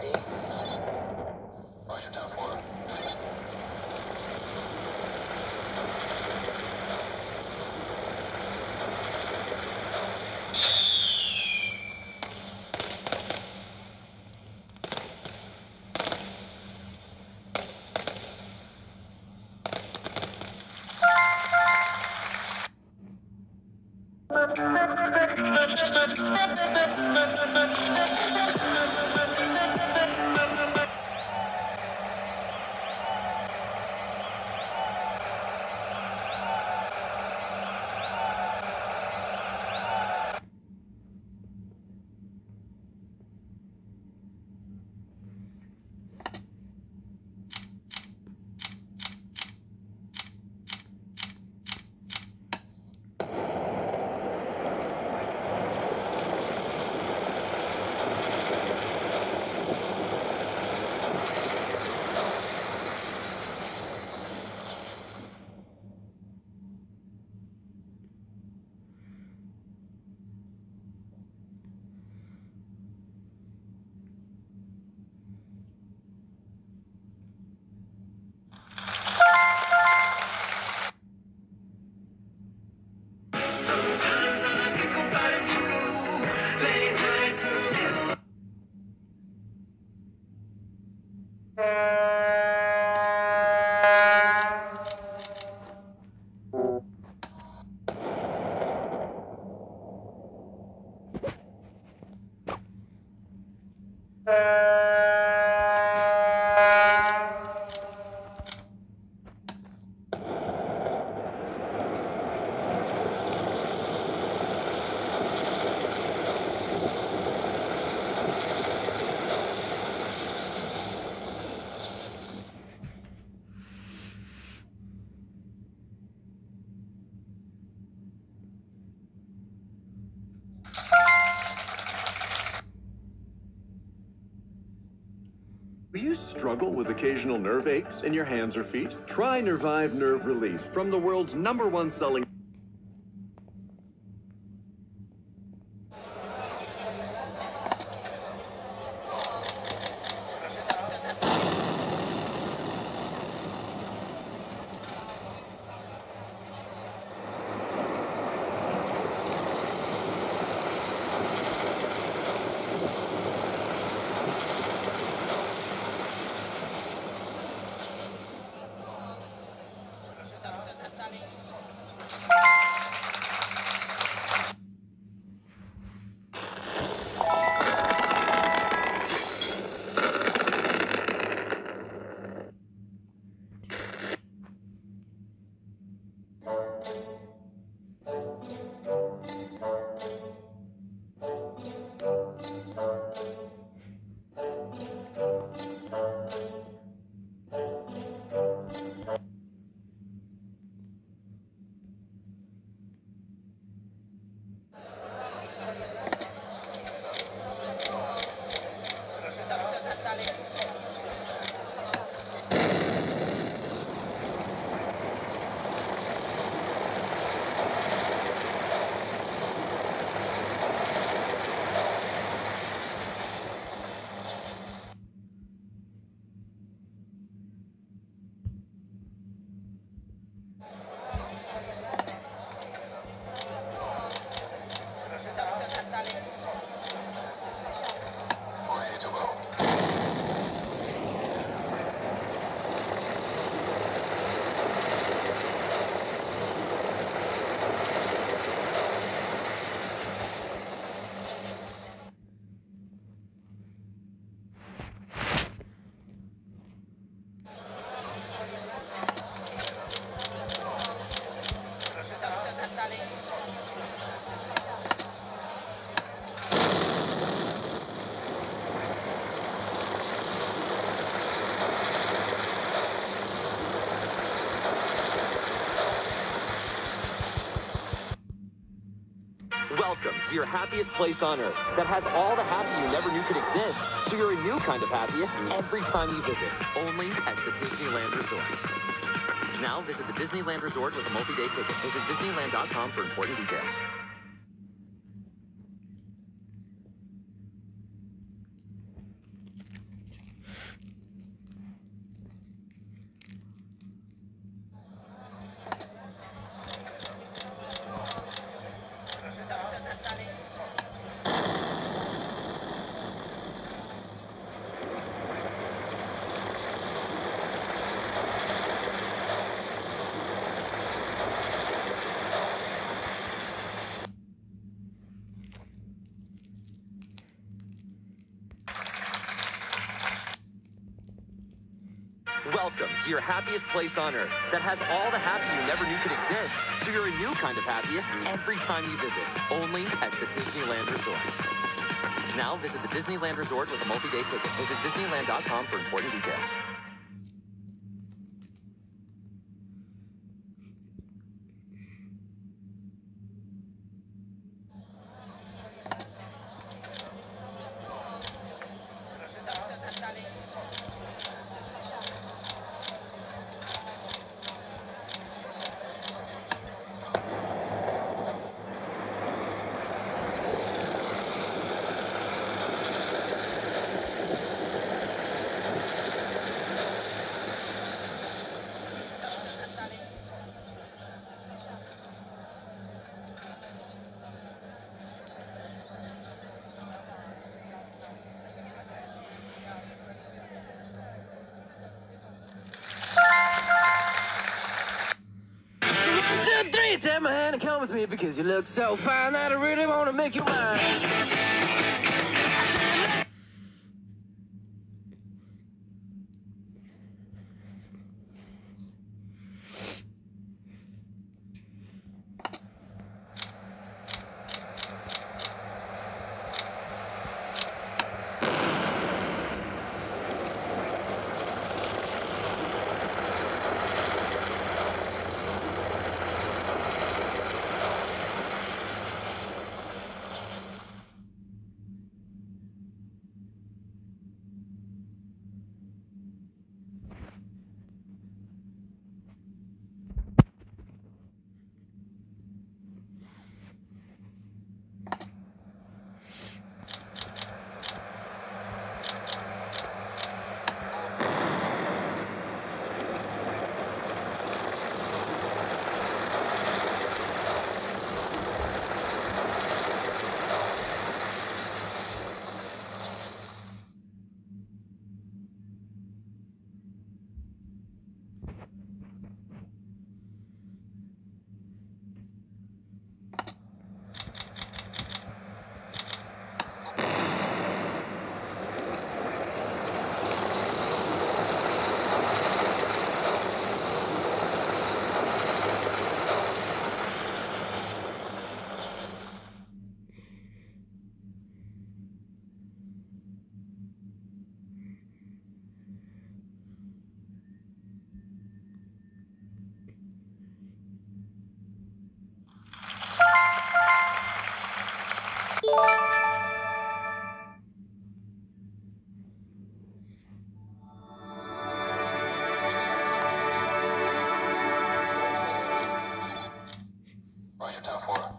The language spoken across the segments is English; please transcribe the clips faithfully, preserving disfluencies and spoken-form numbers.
Roger, ten four. Do you struggle with occasional nerve aches in your hands or feet? Try Nervive Nerve Relief from the world's number one selling Welcome to your happiest place on earth that has all the happy you never knew could exist. So you're a new kind of happiest every time you visit, only at the Disneyland Resort. Now visit the Disneyland Resort with a multi-day ticket. Visit Disneyland dot com for important details. Welcome to your happiest place on Earth that has all the happy you never knew could exist. So you're a new kind of happiest every time you visit, only at the Disneyland Resort. Now visit the Disneyland Resort with a multi-day ticket. Visit Disneyland dot com for important details. Three, take my hand and come with me because you look so fine that I really want to make you mine. Roger, ten four.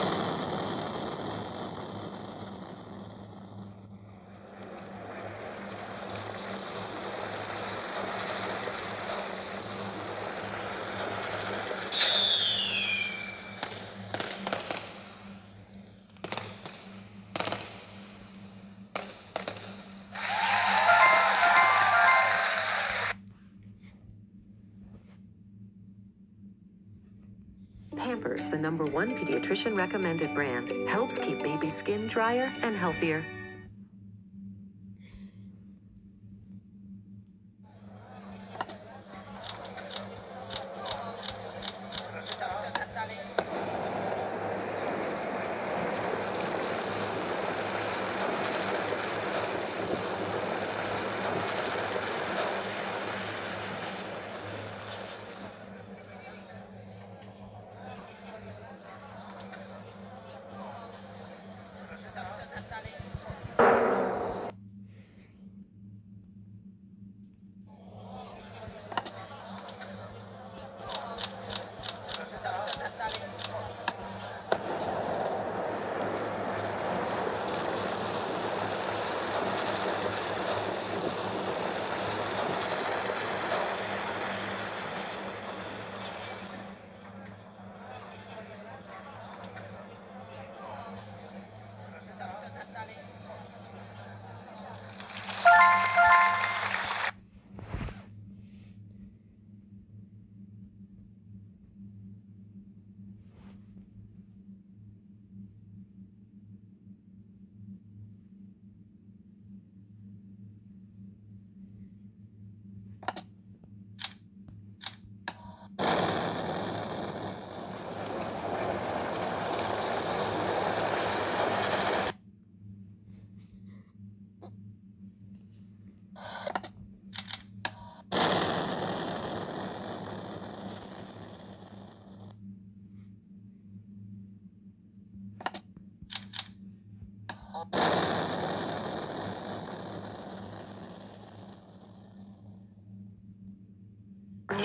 Pampers, the number one pediatrician recommended brand, helps keep baby skin drier and healthier.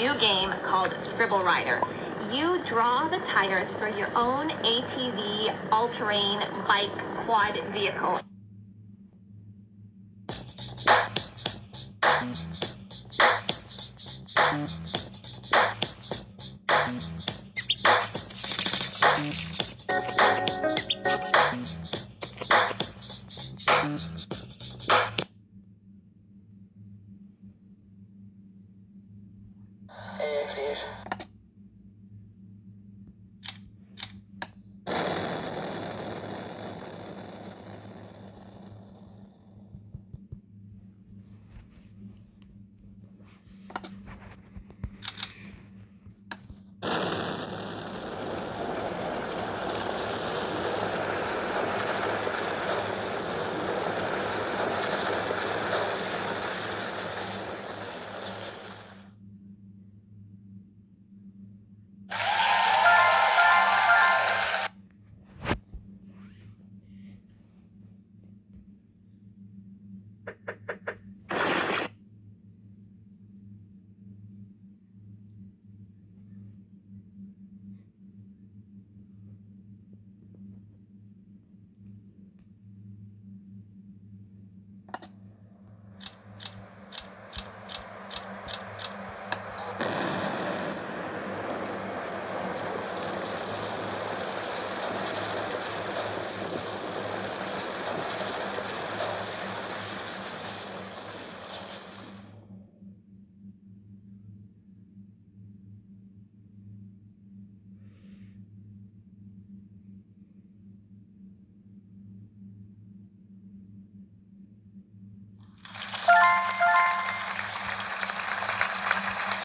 new game called Scribble Rider. You draw the tires for your own A T V, all-terrain, bike, quad vehicle. Thank you.